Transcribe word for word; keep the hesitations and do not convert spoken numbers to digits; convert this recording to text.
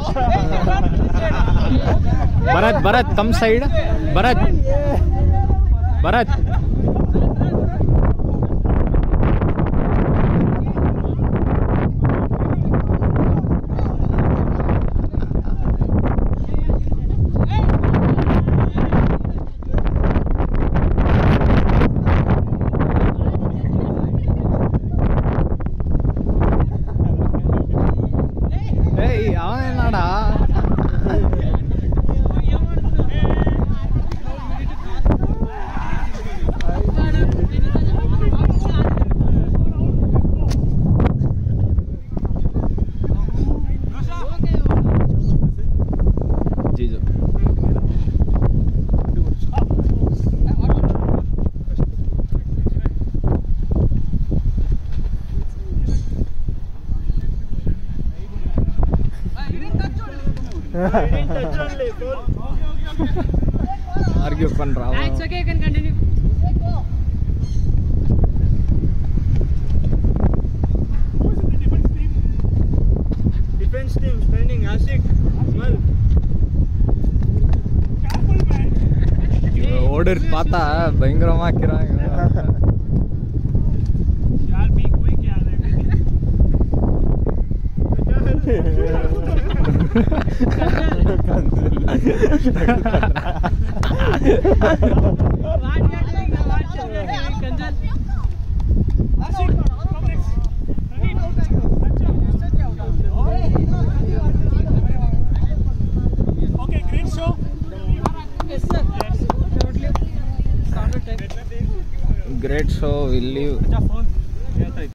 Bharat, Bharat, come side. Bharat. Bharat. Hey, avanada. Jijo. Argue பண்றா. It's okay, you can continue. Who's in the defense team? Defense team spending Ashik. Well, Careful, man. order பார்த்தா பயங்கரமா ஆக்குறாங்க. यार be quick यार. Okay, great show. Yes, sir. Great show. We'll leave.